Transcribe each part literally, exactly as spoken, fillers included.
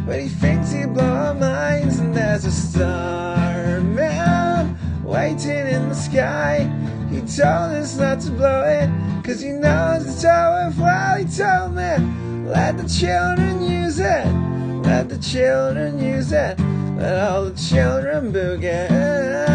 but he thinks he'll blow our minds. And there's a star man waiting in the sky. He told us not to blow it, cause he knows it's all worthwhile. He told me, let the children use it, let the children use it, let all the children boogie.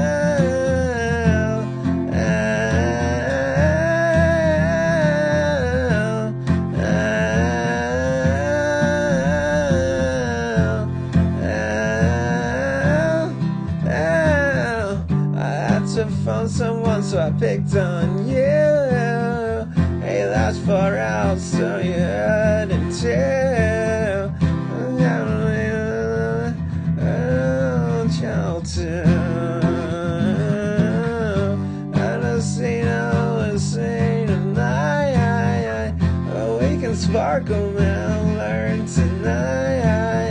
To phone someone, so I picked on you. Hey, that's far out, so you heard it too. Child too. And I see now, I see tonight. Oh, we can sparkle now, learn tonight.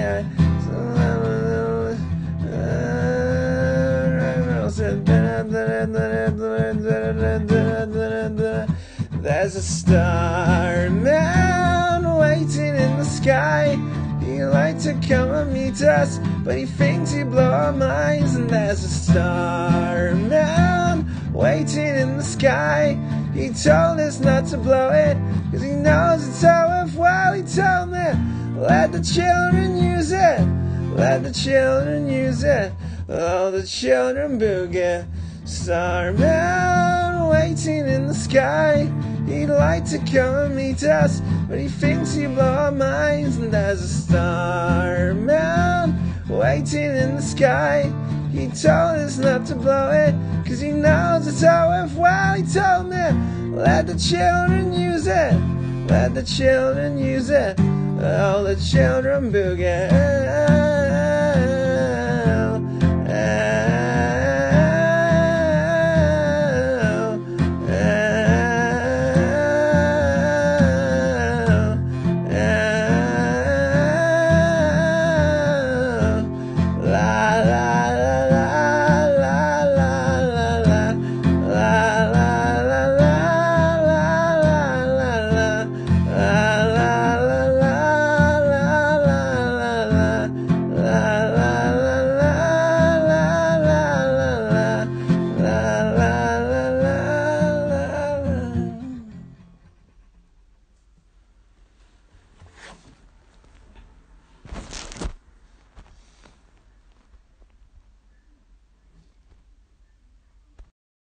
There's a star man waiting in the sky. He'd like to come and meet us, but he thinks he'd blow our minds. And there's a star man waiting in the sky. He told us not to blow it, cause he knows it's all worthwhile. He told me, let the children use it, let the children use it, all the children boogie. Star man waiting in the sky. He'd like to come and meet us, but he thinks he'll blow our minds. And there's a star man waiting in the sky. He told us not to blow it, cause he knows it's all worthwhile. He told me, let the children use it, let the children use it, all the children boogie.